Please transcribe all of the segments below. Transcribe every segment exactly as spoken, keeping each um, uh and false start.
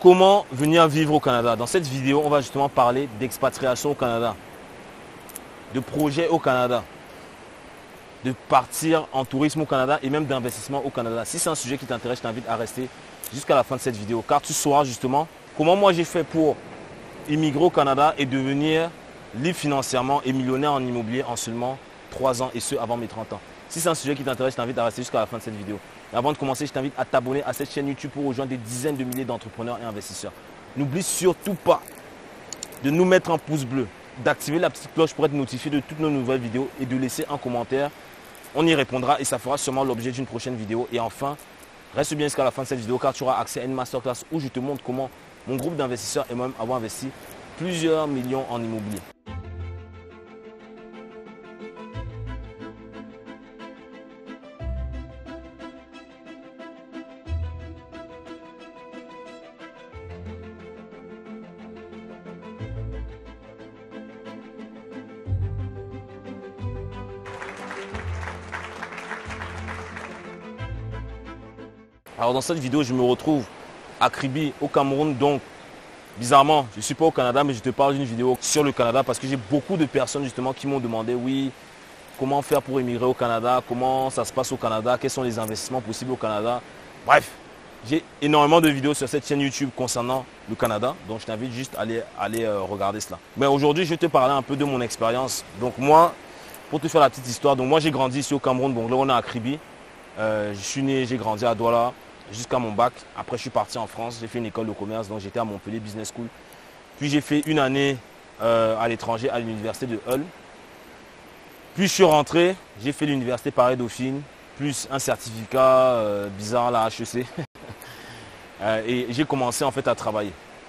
Comment venir vivre au Canada? Dans cette vidéo, on va justement parler d'expatriation au Canada, de projets au Canada, de partir en tourisme au Canada et même d'investissement au Canada. Si c'est un sujet qui t'intéresse, je t'invite à rester jusqu'à la fin de cette vidéo, car tu sauras justement comment moi j'ai fait pour immigrer au Canada et devenir libre financièrement et millionnaire en immobilier en seulement trois ans, et ce avant mes trente ans. Si c'est un sujet qui t'intéresse, je t'invite à rester jusqu'à la fin de cette vidéo. Et avant de commencer, je t'invite à t'abonner à cette chaîne YouTube pour rejoindre des dizaines de milliers d'entrepreneurs et investisseurs. N'oublie surtout pas de nous mettre un pouce bleu, d'activer la petite cloche pour être notifié de toutes nos nouvelles vidéos et de laisser un commentaire. On y répondra et ça fera sûrement l'objet d'une prochaine vidéo. Et enfin, reste bien jusqu'à la fin de cette vidéo car tu auras accès à une masterclass où je te montre comment mon groupe d'investisseurs et moi-même avons investi plusieurs millions en immobilier. Alors dans cette vidéo, je me retrouve à Kribi, au Cameroun. Donc, bizarrement, je ne suis pas au Canada, mais je te parle d'une vidéo sur le Canada parce que j'ai beaucoup de personnes justement qui m'ont demandé, oui, comment faire pour émigrer au Canada, comment ça se passe au Canada, quels sont les investissements possibles au Canada. Bref, j'ai énormément de vidéos sur cette chaîne YouTube concernant le Canada. Donc, je t'invite juste à aller, aller euh, regarder cela. Mais aujourd'hui, je vais te parler un peu de mon expérience. Donc, moi, pour te faire la petite histoire, donc moi, j'ai grandi ici au Cameroun. Donc là, on est à Kribi. Euh, je suis né, j'ai grandi à Douala jusqu'à mon bac. Après, je suis parti en France. J'ai fait une école de commerce. Donc, j'étais à Montpellier Business School. Puis, j'ai fait une année euh, à l'étranger à l'université de Hull. Puis, je suis rentré. J'ai fait l'université Paris-Dauphine, plus un certificat euh, bizarre, la H E C. euh, et j'ai commencé en fait à travailler.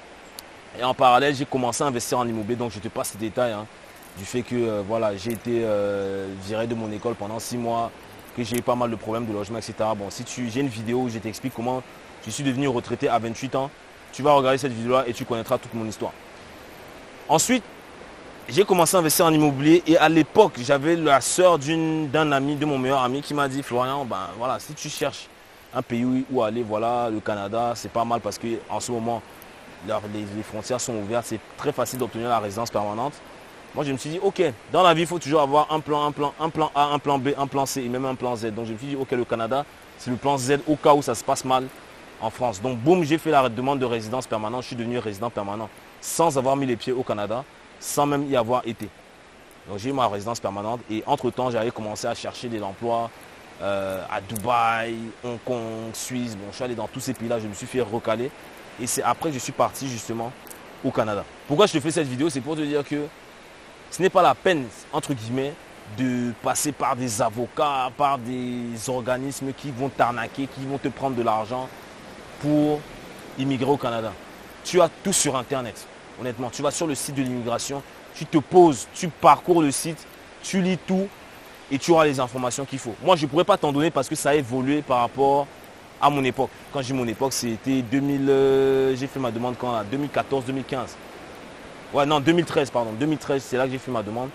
Et en parallèle, j'ai commencé à investir en immobilier. Donc, je te passe ces détails hein, du fait que euh, voilà, j'ai été euh, viré de mon école pendant six mois. Que j'ai eu pas mal de problèmes de logement, et cetera. Bon, si tu, j'ai une vidéo où je t'explique comment je suis devenu retraité à vingt-huit ans. Tu vas regarder cette vidéo-là et tu connaîtras toute mon histoire. Ensuite, j'ai commencé à investir en immobilier et à l'époque, j'avais la sœur d'un ami, de mon meilleur ami qui m'a dit, Florian, ben voilà, si tu cherches un pays où aller, voilà, le Canada, c'est pas mal parce qu'en ce moment, leur, les, les frontières sont ouvertes, c'est très facile d'obtenir la résidence permanente. Moi, je me suis dit, ok, dans la vie, il faut toujours avoir un plan, un plan, un plan A, un plan B, un plan C et même un plan Z. Donc, je me suis dit, ok, le Canada, c'est le plan Z au cas où ça se passe mal en France. Donc, boum, j'ai fait la demande de résidence permanente. Je suis devenu résident permanent sans avoir mis les pieds au Canada, sans même y avoir été. Donc, j'ai eu ma résidence permanente et entre-temps, j'avais commencé à chercher des emplois euh, à Dubaï, Hong Kong, Suisse. Bon, je suis allé dans tous ces pays-là, je me suis fait recaler. Et c'est après que je suis parti justement au Canada. Pourquoi je te fais cette vidéo? C'est pour te dire que ce n'est pas la peine, entre guillemets, de passer par des avocats, par des organismes qui vont t'arnaquer, qui vont te prendre de l'argent pour immigrer au Canada. Tu as tout sur Internet, honnêtement. Tu vas sur le site de l'immigration, tu te poses, tu parcours le site, tu lis tout et tu auras les informations qu'il faut. Moi, je ne pourrais pas t'en donner parce que ça a évolué par rapport à mon époque. Quand je dis mon époque, c'était deux mille, euh, j'ai fait ma demande quand deux mille quatorze deux mille quinze. Ouais, non, deux mille treize, pardon. deux mille treize, c'est là que j'ai fait ma demande.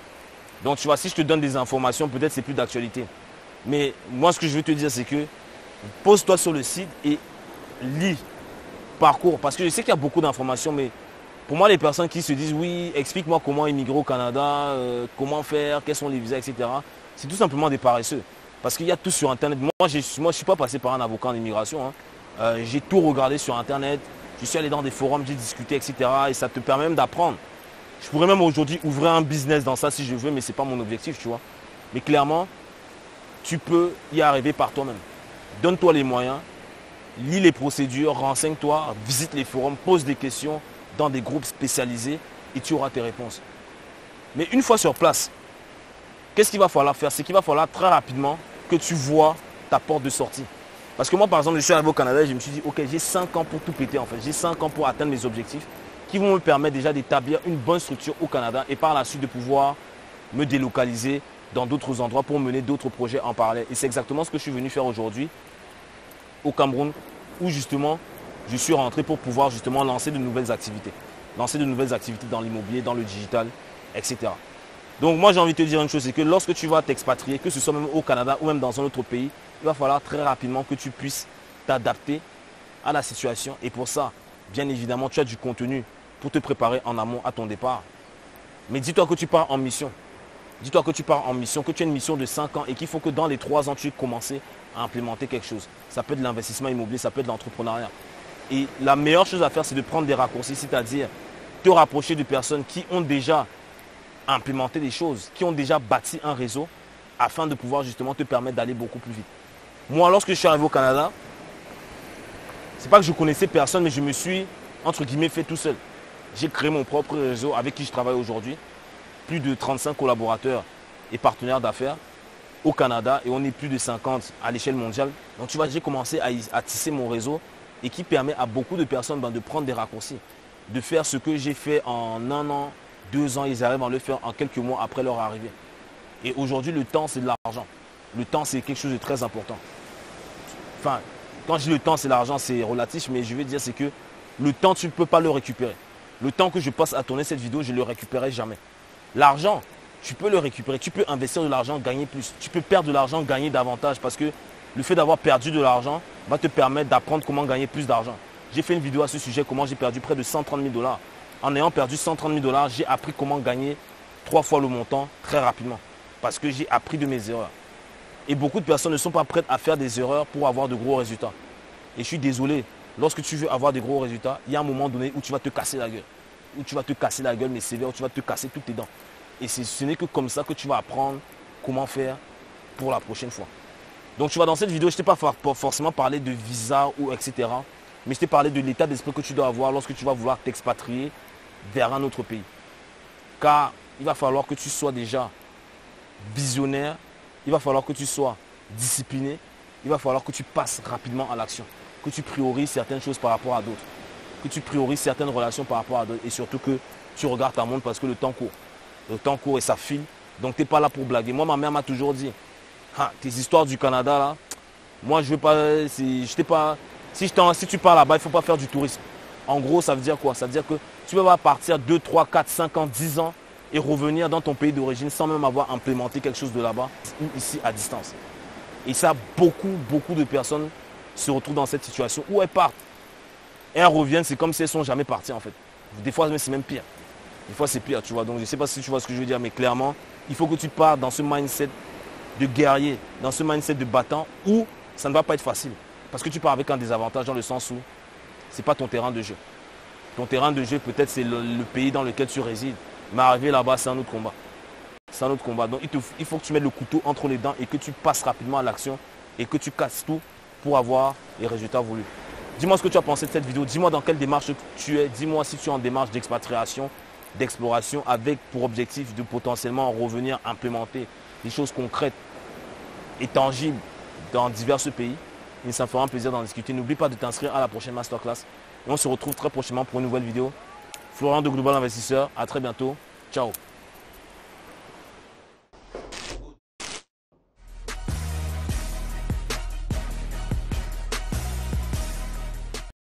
Donc, tu vois, si je te donne des informations, peut-être c'est plus d'actualité. Mais moi, ce que je veux te dire, c'est que pose-toi sur le site et lis, parcours. Parce que je sais qu'il y a beaucoup d'informations, mais pour moi, les personnes qui se disent, oui, explique-moi comment immigrer au Canada, euh, comment faire, quels sont les visas, et cetera. C'est tout simplement des paresseux. Parce qu'il y a tout sur Internet. Moi, moi je ne suis pas passé par un avocat en immigration. Hein. Euh, j'ai tout regardé sur Internet. Je suis allé dans des forums, j'ai discuté, et cetera. Et ça te permet même d'apprendre. Je pourrais même aujourd'hui ouvrir un business dans ça si je veux, mais ce n'est pas mon objectif, tu vois. Mais clairement, tu peux y arriver par toi-même. Donne-toi les moyens, lis les procédures, renseigne-toi, visite les forums, pose des questions dans des groupes spécialisés et tu auras tes réponses. Mais une fois sur place, qu'est-ce qu'il va falloir faire? C'est qu'il va falloir très rapidement que tu vois ta porte de sortie. Parce que moi, par exemple, je suis arrivé au Canada et je me suis dit, ok, j'ai cinq ans pour tout péter en fait. J'ai cinq ans pour atteindre mes objectifs qui vont me permettre déjà d'établir une bonne structure au Canada et par la suite de pouvoir me délocaliser dans d'autres endroits pour mener d'autres projets en parallèle. Et c'est exactement ce que je suis venu faire aujourd'hui au Cameroun où justement, je suis rentré pour pouvoir justement lancer de nouvelles activités. Lancer de nouvelles activités dans l'immobilier, dans le digital, et cetera. Donc moi, j'ai envie de te dire une chose, c'est que lorsque tu vas t'expatrier, que ce soit même au Canada ou même dans un autre pays, il va falloir très rapidement que tu puisses t'adapter à la situation. Et pour ça, bien évidemment, tu as du contenu pour te préparer en amont à ton départ. Mais dis-toi que tu pars en mission. Dis-toi que tu pars en mission, que tu as une mission de cinq ans et qu'il faut que dans les trois ans, tu aies commencé à implémenter quelque chose. Ça peut être de l'investissement immobilier, ça peut être de l'entrepreneuriat. Et la meilleure chose à faire, c'est de prendre des raccourcis, c'est-à-dire te rapprocher de personnes qui ont déjà implémenté des choses, qui ont déjà bâti un réseau afin de pouvoir justement te permettre d'aller beaucoup plus vite. Moi, lorsque je suis arrivé au Canada, c'est pas que je connaissais personne, mais je me suis, entre guillemets, fait tout seul. J'ai créé mon propre réseau avec qui je travaille aujourd'hui. Plus de trente-cinq collaborateurs et partenaires d'affaires au Canada et on est plus de cinquante à l'échelle mondiale. Donc tu vois, j'ai commencé à, à tisser mon réseau et qui permet à beaucoup de personnes ben, de prendre des raccourcis, de faire ce que j'ai fait en un an, deux ans, ils arrivent à le faire en quelques mois après leur arrivée. Et aujourd'hui, le temps, c'est de l'argent. Le temps, c'est quelque chose de très important. Enfin, quand je dis le temps, c'est l'argent, c'est relatif, mais je veux dire, c'est que le temps, tu ne peux pas le récupérer. Le temps que je passe à tourner cette vidéo, je ne le récupérerai jamais. L'argent, tu peux le récupérer. Tu peux investir de l'argent, gagner plus. Tu peux perdre de l'argent, gagner davantage parce que le fait d'avoir perdu de l'argent va te permettre d'apprendre comment gagner plus d'argent. J'ai fait une vidéo à ce sujet, comment j'ai perdu près de cent trente mille dollars. En ayant perdu cent trente mille dollars, j'ai appris comment gagner trois fois le montant très rapidement parce que j'ai appris de mes erreurs. Et beaucoup de personnes ne sont pas prêtes à faire des erreurs pour avoir de gros résultats. Et je suis désolé, lorsque tu veux avoir de gros résultats, il y a un moment donné où tu vas te casser la gueule. Où tu vas te casser la gueule, mais sévère, où tu vas te casser toutes tes dents. Et ce n'est que comme ça que tu vas apprendre comment faire pour la prochaine fois. Donc tu vois, dans cette vidéo, je ne t'ai pas forcément parlé de visa ou et cetera. Mais je t'ai parlé de l'état d'esprit que tu dois avoir lorsque tu vas vouloir t'expatrier vers un autre pays. Car il va falloir que tu sois déjà visionnaire, il va falloir que tu sois discipliné, il va falloir que tu passes rapidement à l'action, que tu priorises certaines choses par rapport à d'autres, que tu priorises certaines relations par rapport à d'autres et surtout que tu regardes ta montre parce que le temps court. Le temps court et ça file, donc tu n'es pas là pour blaguer. Moi, ma mère m'a toujours dit, ah, tes histoires du Canada, là, moi, je veux pas, je t'ai pas, si, je si tu pars là-bas, il ne faut pas faire du tourisme. En gros, ça veut dire quoi? Ça veut dire que tu ne peux pas partir deux, trois, quatre, cinq ans, dix ans et revenir dans ton pays d'origine sans même avoir implémenté quelque chose de là-bas ou ici à distance. Et ça, beaucoup, beaucoup de personnes se retrouvent dans cette situation où elles partent. Et elles reviennent, c'est comme si elles ne sont jamais parties en fait. Des fois, c'est même pire. Des fois, c'est pire, tu vois. Donc, je ne sais pas si tu vois ce que je veux dire, mais clairement, il faut que tu partes dans ce mindset de guerrier, dans ce mindset de battant où ça ne va pas être facile. Parce que tu pars avec un désavantage dans le sens où ce n'est pas ton terrain de jeu. Ton terrain de jeu, peut-être, c'est le, le pays dans lequel tu résides. Mais arriver là-bas, c'est un autre combat. C'est un autre combat. Donc, il, te, il faut que tu mettes le couteau entre les dents et que tu passes rapidement à l'action et que tu casses tout pour avoir les résultats voulus. Dis-moi ce que tu as pensé de cette vidéo. Dis-moi dans quelle démarche tu es. Dis-moi si tu es en démarche d'expatriation, d'exploration avec pour objectif de potentiellement revenir implémenter des choses concrètes et tangibles dans divers pays. Et ça me fera un plaisir d'en discuter. N'oublie pas de t'inscrire à la prochaine masterclass. Et on se retrouve très prochainement pour une nouvelle vidéo. Florian de Global Investisseur. À très bientôt. Ciao.